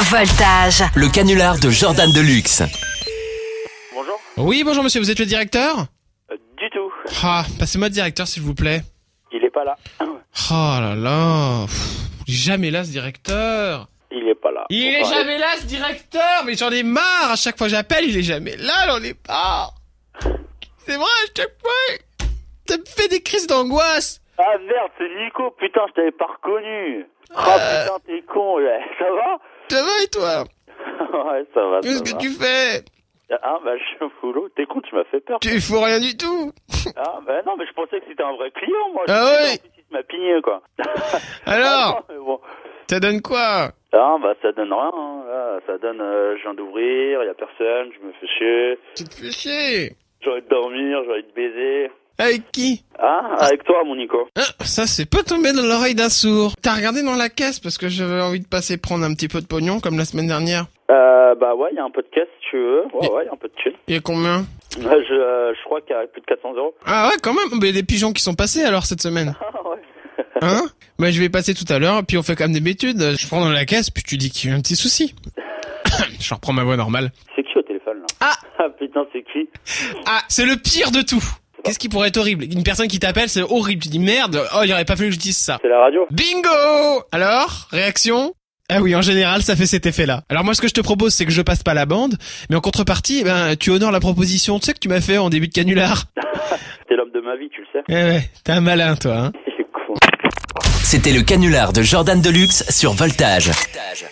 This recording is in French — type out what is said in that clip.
Voltage. Le canular de Jordan Deluxe. Bonjour. Oui, bonjour monsieur, vous êtes le directeur ? Du tout. Ah, passez-moi le directeur s'il vous plaît. Il est pas là. Oh là là, il est jamais là ce directeur. Il est pas là. Il est jamais là ce directeur, mais j'en ai marre, à chaque fois que j'appelle, il est jamais là, j'en ai pas. C'est vrai, à chaque fois, ça me fait des crises d'angoisse. Ah merde, c'est Nico, putain, je t'avais pas reconnu. Ah putain, t'es con, là. Ça va? Ça va et toi ? Ouais, ça va. Qu'est-ce que tu fais ? Ah bah je suis au boulot. T'es con, tu m'as fait peur. Tu fous rien du tout. Ah bah non, mais je pensais que c'était un vrai client, moi. Ah ouais. En plus, il m'a pigné, quoi. Alors, Ah, non, mais bon. ça donne quoi ? Ah bah ça donne rien, hein. Là, ça donne, je viens d'ouvrir, y a personne, je me fais chier. Tu te fais chier. J'ai envie de dormir, j'ai envie de baiser. Avec qui ? Ah, avec toi, mon Nico. Ah, ça c'est pas tombé dans l'oreille d'un sourd. T'as regardé dans la caisse parce que j'avais envie de passer prendre un petit peu de pognon comme la semaine dernière. Bah ouais, y a un peu de caisse si tu veux. Ouais, y a un peu de thune. Il y a combien ? Je crois qu'il y a plus de 400 €. Ah ouais, quand même. Mais des pigeons qui sont passés alors cette semaine. Ah ouais. Hein ? Bah je vais passer tout à l'heure, puis on fait comme d'habitude. Je prends dans la caisse, puis tu dis qu'il y a un petit souci. Je reprends ma voix normale. C'est qui au téléphone là? Ah Putain, c'est qui? Ah, c'est le pire de tout. Qu'est-ce qui pourrait être horrible ? Une personne qui t'appelle, c'est horrible. Tu dis merde, oh il aurait pas fallu que je dise ça. C'est la radio? Bingo ! Alors, réaction ? Ah oui, en général, ça fait cet effet-là. Alors moi, ce que je te propose, c'est que je passe pas la bande, mais en contrepartie, tu honores la proposition, tu sais, que tu m'as fait en début de canular. T'es l'homme de ma vie, tu le sais. Ouais, t'es un malin, toi, hein. C'est con. C'était le canular de Jordan Deluxe sur Voltage.